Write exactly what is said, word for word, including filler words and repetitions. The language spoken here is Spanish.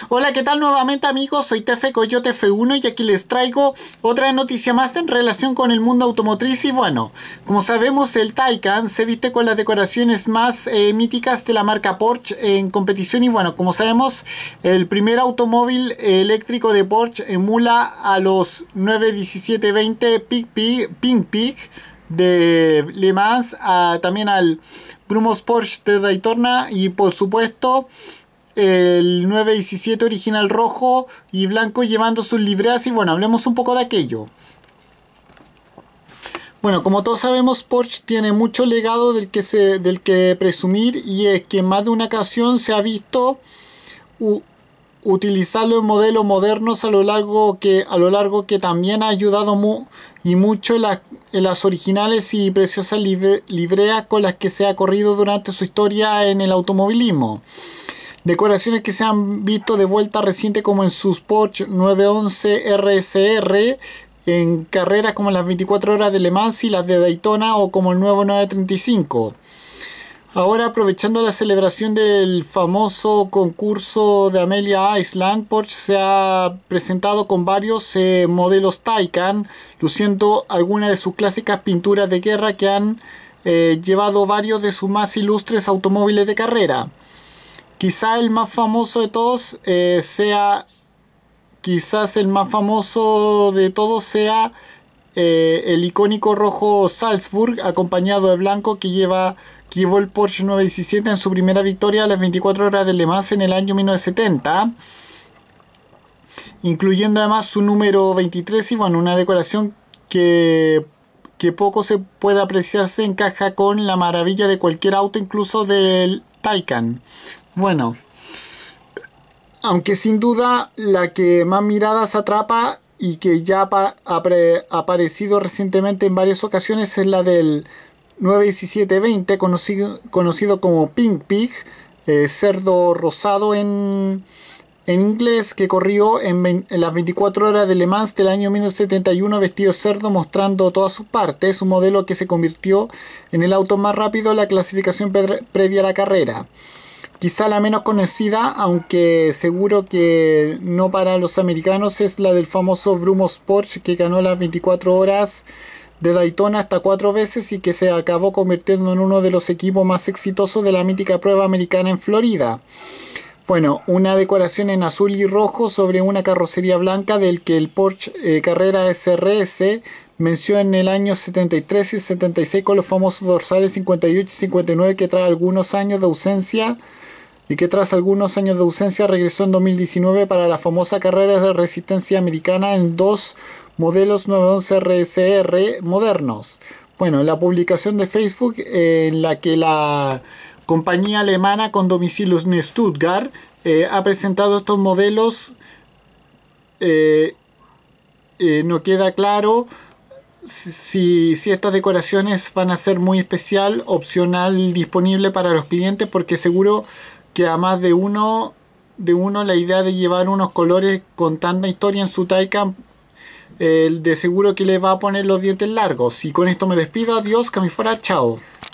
Hola, ¿qué tal nuevamente amigos? Soy Tefe Coyote F uno y aquí les traigo otra noticia más en relación con el mundo automotriz. Y bueno, como sabemos, el Taycan se viste con las decoraciones más eh, míticas de la marca Porsche en competición. Y bueno, como sabemos, el primer automóvil eléctrico de Porsche emula a los nueve diecisiete veinte Pink Pig de Le Mans, a, también al Brumos Porsche de Daytona y por supuesto el nueve diecisiete original rojo y blanco llevando sus libreas. Y bueno, hablemos un poco de aquello. Bueno, como todos sabemos, Porsche tiene mucho legado del que, se, del que presumir, y es que en más de una ocasión se ha visto uh, utilizarlo en modelos modernos a lo largo que, a lo largo que también ha ayudado mu y mucho en, la, en las originales y preciosas libre, libreas con las que se ha corrido durante su historia en el automovilismo. Decoraciones que se han visto de vuelta reciente, como en sus Porsche nueve once R S R, en carreras como las veinticuatro horas de Le Mans y las de Daytona, o como el nuevo nueve treinta y cinco. Ahora, aprovechando la celebración del famoso concurso de Amelia Island, Porsche se ha presentado con varios eh, modelos Taycan, luciendo algunas de sus clásicas pinturas de guerra que han eh, llevado varios de sus más ilustres automóviles de carrera. Quizá el más famoso de todos eh, sea, quizás el más famoso de todos sea eh, el icónico rojo Salzburg, acompañado de blanco, que lleva que llevó el Porsche nueve diecisiete en su primera victoria a las veinticuatro horas de Le Mans en el año mil novecientos setenta, incluyendo además su número veintitrés. Y bueno, una decoración que, que poco se puede apreciar, se encaja con la maravilla de cualquier auto, incluso del Taycan. Bueno, aunque sin duda la que más miradas atrapa y que ya ha aparecido recientemente en varias ocasiones es la del nueve diecisiete veinte, conocido, conocido como Pink Pig, eh, cerdo rosado en, en inglés, que corrió en, en las veinticuatro horas de Le Mans del año mil novecientos setenta y uno vestido cerdo, mostrando todas sus partes, un modelo que se convirtió en el auto más rápido de la clasificación previa a la carrera. Quizá la menos conocida, aunque seguro que no para los americanos, es la del famoso Brumos Porsche, que ganó las veinticuatro horas de Daytona hasta cuatro veces y que se acabó convirtiendo en uno de los equipos más exitosos de la mítica prueba americana en Florida. Bueno, una decoración en azul y rojo sobre una carrocería blanca del que el Porsche eh, Carrera S R S venció en el año setenta y tres y setenta y seis con los famosos dorsales cincuenta y ocho y cincuenta y nueve, que tras algunos años de ausencia y que tras algunos años de ausencia regresó en dos mil diecinueve para la famosa carrera de resistencia americana en dos modelos nueve once R S R modernos. Bueno, la publicación de Facebook eh, en la que la compañía alemana con domicilios en Stuttgart eh, ha presentado estos modelos, eh, eh, no queda claro si, si estas decoraciones van a ser muy especial, opcional, disponible para los clientes, porque seguro que a más de uno de uno la idea de llevar unos colores con tanta historia en su Taycan, eh, de seguro que le va a poner los dientes largos. Y con esto me despido, adiós, que me fuera, chao.